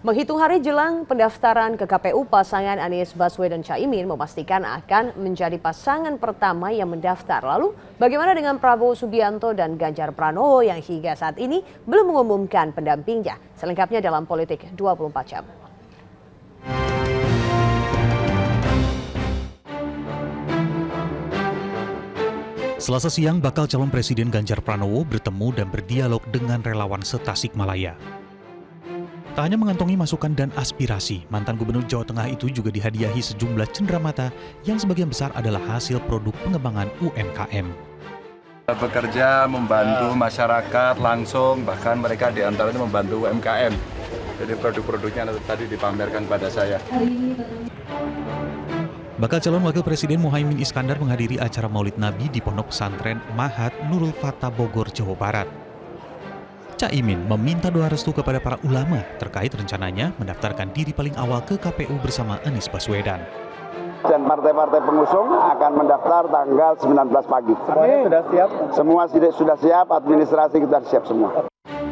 Menghitung hari jelang pendaftaran ke KPU, pasangan Anies Baswedan Caimin memastikan akan menjadi pasangan pertama yang mendaftar. Lalu, bagaimana dengan Prabowo Subianto dan Ganjar Pranowo yang hingga saat ini belum mengumumkan pendampingnya? Selengkapnya dalam Politik 24 Jam. Selasa siang, bakal calon Presiden Ganjar Pranowo bertemu dan berdialog dengan relawan se-Tasikmalaya. Tak hanya mengantongi masukan dan aspirasi, mantan Gubernur Jawa Tengah itu juga dihadiahi sejumlah cenderamata yang sebagian besar adalah hasil produk pengembangan UMKM. Bekerja membantu masyarakat langsung, bahkan mereka diantaranya membantu UMKM. Jadi produk-produknya tadi dipamerkan pada saya. Bakal calon Wakil Presiden Muhaimin Iskandar menghadiri acara Maulid Nabi di Pondok Pesantren Mahat Nurul Fatah Bogor, Jawa Barat. Caimin meminta doa restu kepada para ulama terkait rencananya mendaftarkan diri paling awal ke KPU bersama Anies Baswedan. Dan partai-partai pengusung akan mendaftar tanggal 19 pagi. Semuanya sudah siap? Semua sudah siap, administrasi kita siap semua.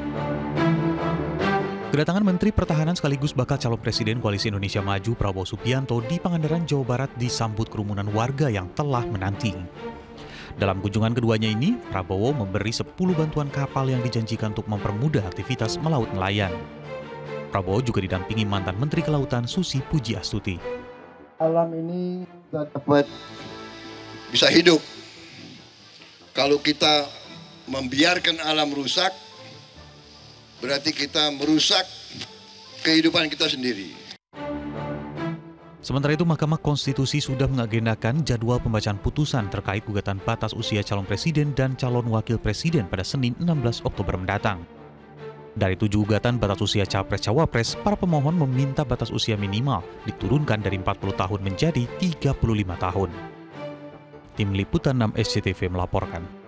Kedatangan Menteri Pertahanan sekaligus bakal calon Presiden Koalisi Indonesia Maju Prabowo Subianto di Pangandaran, Jawa Barat disambut kerumunan warga yang telah menanti. Dalam kunjungan keduanya ini, Prabowo memberi 10 bantuan kapal yang dijanjikan untuk mempermudah aktivitas melaut nelayan. Prabowo juga didampingi mantan Menteri Kelautan Susi Pujiastuti. Alam ini dapat bisa hidup. Kalau kita membiarkan alam rusak, berarti kita merusak kehidupan kita sendiri. Sementara itu, Mahkamah Konstitusi sudah mengagendakan jadwal pembacaan putusan terkait gugatan batas usia calon presiden dan calon wakil presiden pada Senin 16 Oktober mendatang. Dari 7 gugatan batas usia capres-cawapres, para pemohon meminta batas usia minimal diturunkan dari 40 tahun menjadi 35 tahun. Tim Liputan 6 SCTV melaporkan.